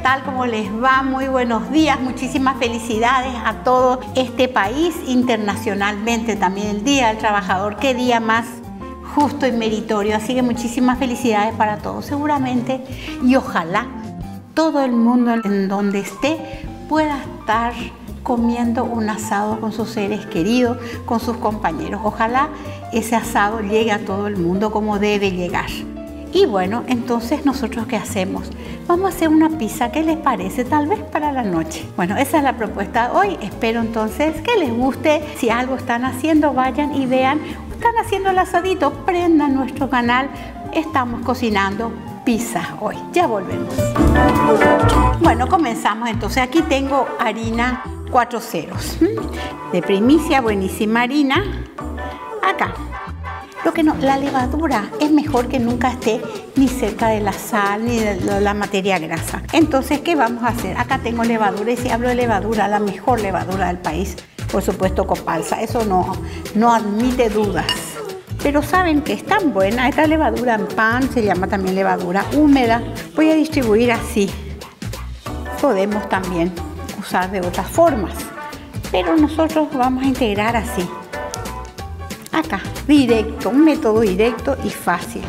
tal? ¿Cómo les va? Muy buenos días, muchísimas felicidades a todo este país, internacionalmente también el Día del Trabajador. Qué día más justo y meritorio, así que muchísimas felicidades para todos seguramente, y ojalá todo el mundo en donde esté pueda estar comiendo un asado con sus seres queridos, con sus compañeros. Ojalá ese asado llegue a todo el mundo como debe llegar. Y bueno, entonces nosotros ¿qué hacemos? Vamos a hacer una pizza, ¿qué les parece? Tal vez para la noche. Bueno, esa es la propuesta de hoy. Espero entonces que les guste. Si algo están haciendo, vayan y vean. Están haciendo el asadito, prendan nuestro canal. Estamos cocinando pizza hoy. Ya volvemos. Bueno, comenzamos entonces. Aquí tengo harina 4 ceros. De primicia, buenísima harina. Acá. Lo que no, la levadura es mejor que nunca esté ni cerca de la sal ni de la materia grasa. Entonces, ¿qué vamos a hacer? Acá tengo levadura, y si hablo de levadura, la mejor levadura del país, por supuesto Copalsa, eso no admite dudas. Pero saben que es tan buena, esta levadura en pan se llama también levadura húmeda. Voy a distribuir así. Podemos también usar de otras formas, pero nosotros vamos a integrar así. Acá, directo, un método directo y fácil.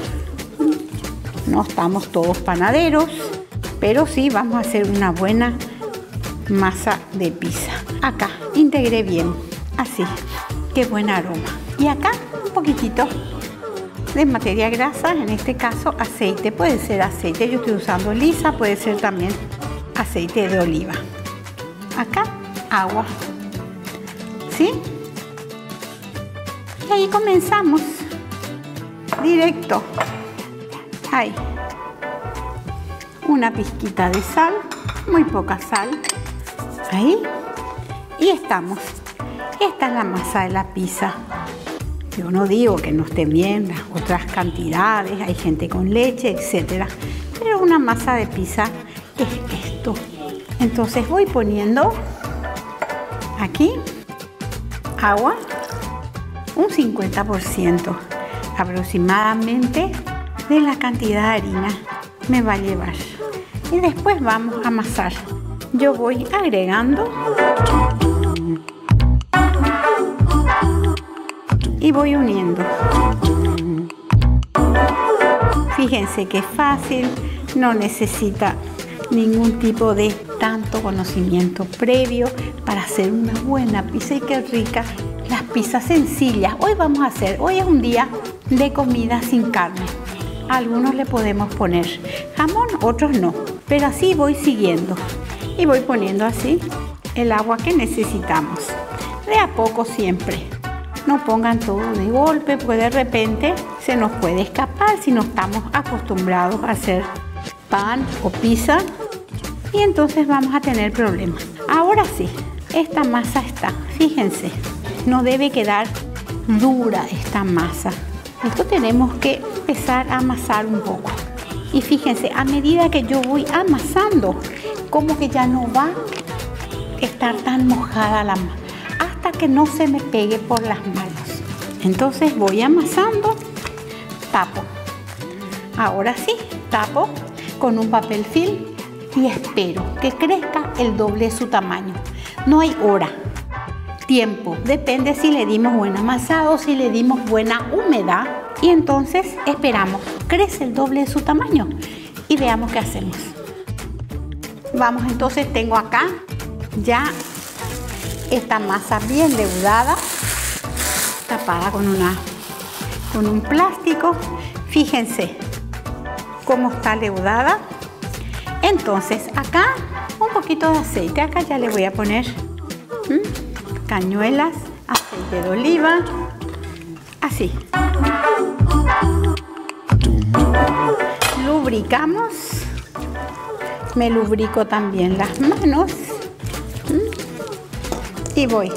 No estamos todos panaderos, pero sí vamos a hacer una buena masa de pizza. Acá, integré bien, así, qué buen aroma. Y acá, un poquitito de materia grasa, en este caso aceite, puede ser aceite, yo estoy usando lisa, puede ser también aceite de oliva. Acá, agua, ¿sí? Y ahí comenzamos, directo, ahí, una pizquita de sal, muy poca sal, ahí, y estamos. Esta es la masa de la pizza. Yo no digo que no estén bien las otras cantidades, hay gente con leche, etcétera, pero una masa de pizza es esto. Entonces voy poniendo aquí agua, un 50% aproximadamente de la cantidad de harina me va a llevar. Y después vamos a amasar. Yo voy agregando y voy uniendo. Fíjense que es fácil, no necesita ningún tipo de tanto conocimiento previo para hacer una buena pizza. Y qué rica las pizzas sencillas. Hoy es un día de comida sin carne. A algunos le podemos poner jamón, otros no, pero así voy siguiendo y voy poniendo así el agua que necesitamos, de a poco siempre. No pongan todo de golpe, porque de repente se nos puede escapar si no estamos acostumbrados a hacer pan o pizza, y entonces vamos a tener problemas. Ahora sí, esta masa está, fíjense, no debe quedar dura esta masa. Esto tenemos que empezar a amasar un poco. Y fíjense, a medida que yo voy amasando, como que ya no va a estar tan mojada la masa, hasta que no se me pegue por las manos. Entonces voy amasando, tapo. Ahora sí, tapo con un papel film y espero que crezca el doble de su tamaño. No hay hora, tiempo, depende si le dimos buen amasado, si le dimos buena humedad, y entonces esperamos, crece el doble de su tamaño y veamos qué hacemos. Vamos, entonces tengo acá ya esta masa bien leudada, tapada con un plástico. Fíjense cómo está leudada. Entonces acá un poquito de aceite, acá ya le voy a poner cañuelas, aceite de oliva, así. Lubricamos, me lubrico también las manos y voy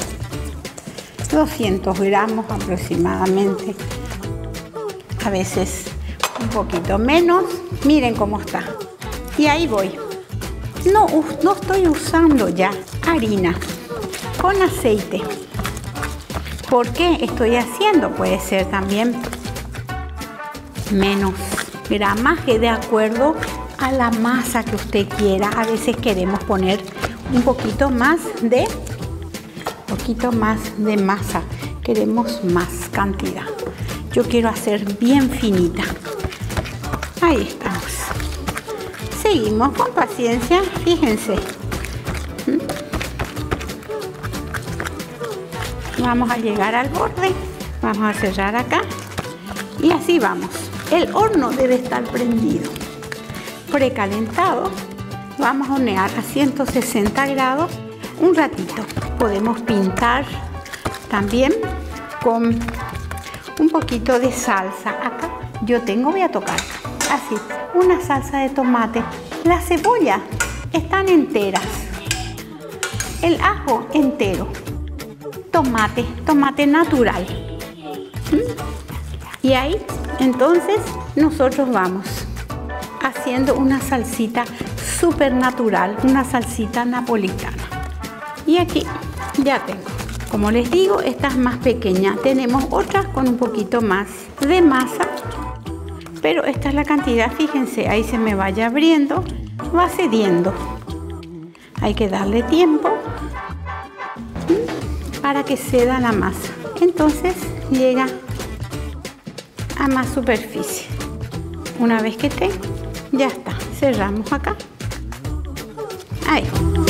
200 gramos aproximadamente, a veces un poquito menos. Miren cómo está. Y ahí voy. No estoy usando ya harina con aceite. ¿Por qué estoy haciendo? Puede ser también menos gramaje de acuerdo a la masa que usted quiera. A veces queremos poner un poquito más de masa. Queremos más cantidad. Yo quiero hacer bien finita. Ahí estamos. Seguimos con paciencia, fíjense. Vamos a llegar al borde. Vamos a cerrar acá. Y así vamos. El horno debe estar prendido. Precalentado. Vamos a hornear a 160 grados un ratito. Podemos pintar también con un poquito de salsa. Acá yo voy a tocar así, una salsa de tomate. Las cebollas están enteras. El ajo entero. Tomate natural. Y ahí entonces nosotros vamos haciendo una salsita súper natural, una salsita napolitana. Y aquí ya tengo, como les digo, esta es más pequeña. Tenemos otras con un poquito más de masa, pero esta es la cantidad, fíjense, ahí se me vaya abriendo, va cediendo. Hay que darle tiempo para que ceda la masa. Entonces llega a más superficie. Una vez que esté, ya está. Cerramos acá. Ahí.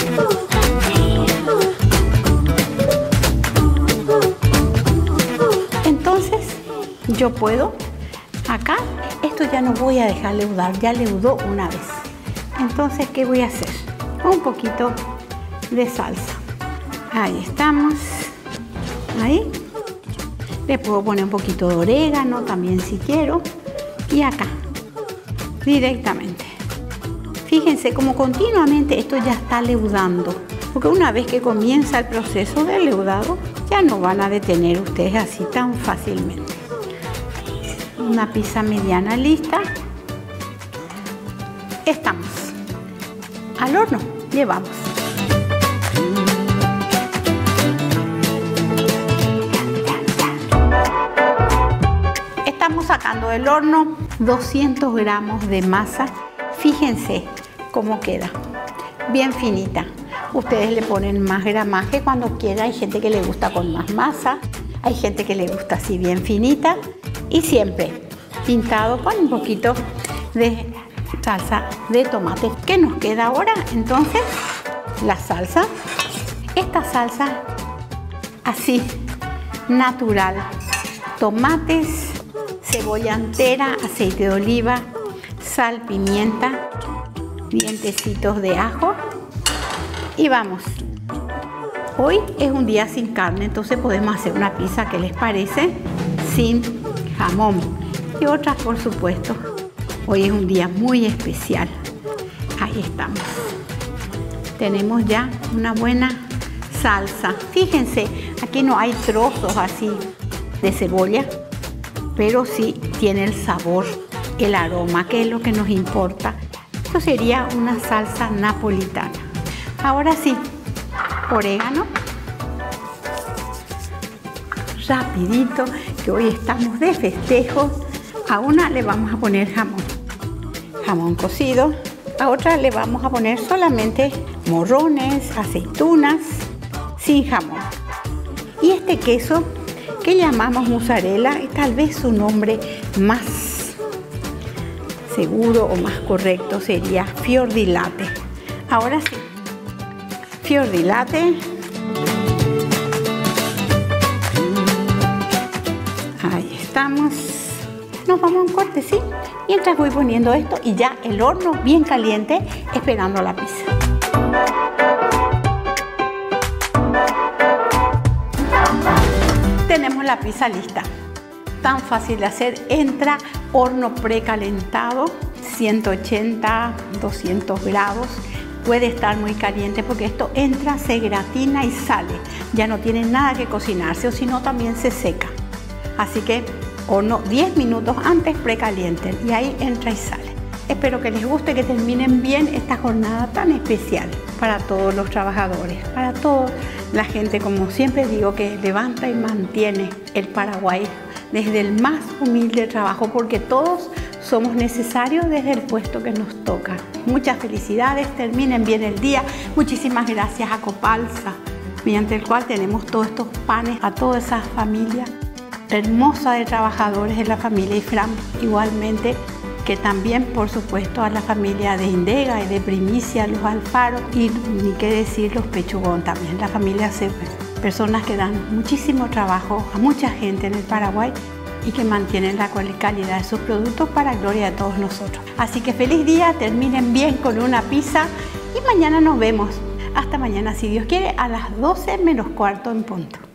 Entonces yo puedo acá, esto ya no voy a dejar leudar, ya leudó una vez. Entonces, ¿qué voy a hacer? Un poquito de salsa. Ahí estamos. Ahí. Le puedo poner un poquito de orégano también si quiero. Y acá, directamente. Fíjense como continuamente esto ya está leudando. Porque una vez que comienza el proceso de leudado, ya no van a detener ustedes así tan fácilmente. Una pizza mediana lista. Estamos. Al horno llevamos. Estamos sacando del horno 200 gramos de masa. Fíjense cómo queda. Bien finita. Ustedes le ponen más gramaje cuando quieran. Hay gente que le gusta con más masa. Hay gente que le gusta así bien finita. Y siempre pintado con un poquito de salsa de tomate. ¿Qué nos queda ahora? Entonces, la salsa. Esta salsa así, natural. Tomates, cebolla entera, aceite de oliva, sal, pimienta, dientecitos de ajo. Y vamos. Hoy es un día sin carne, entonces podemos hacer una pizza, ¿qué les parece? Sin jamón. Y otras, por supuesto. Hoy es un día muy especial. Ahí estamos. Tenemos ya una buena salsa. Fíjense, aquí no hay trozos así de cebolla, pero sí tiene el sabor, el aroma, que es lo que nos importa. Esto sería una salsa napolitana. Ahora sí, orégano. Rapidito, que hoy estamos de festejo. A una le vamos a poner jamón. Jamón cocido. A otra le vamos a poner solamente morrones, aceitunas, sin jamón. Y este queso que llamamos mozzarella, tal vez su nombre más seguro o más correcto sería fior di latte. Ahora sí, fior di latte. Ahí estamos. Nos vamos a un corte, ¿sí? Mientras voy poniendo esto y ya el horno bien caliente esperando la pizza. Tenemos la pizza lista. Tan fácil de hacer. Entra horno precalentado, 180, 200 grados. Puede estar muy caliente porque esto entra, se gratina y sale. Ya no tiene nada que cocinarse, o si no también se seca. Así que horno 10 minutos antes precalienten y ahí entra y sale. Espero que les guste, que terminen bien esta jornada tan especial para todos los trabajadores, para toda la gente, como siempre digo, que levanta y mantiene el Paraguay desde el más humilde trabajo, porque todos somos necesarios desde el puesto que nos toca. Muchas felicidades, terminen bien el día. Muchísimas gracias a Copalsa, mediante el cual tenemos todos estos panes a toda esa familia hermosa de trabajadores de la familia Ifram, igualmente que también, por supuesto, a la familia de Indega y de Primicia, los Alfaro, y ni qué decir los Pechugón también, la familia Cepe, personas que dan muchísimo trabajo a mucha gente en el Paraguay y que mantienen la calidad de sus productos para gloria de todos nosotros. Así que feliz día, terminen bien con una pizza y mañana nos vemos. Hasta mañana, si Dios quiere, a las 12 menos cuarto en punto.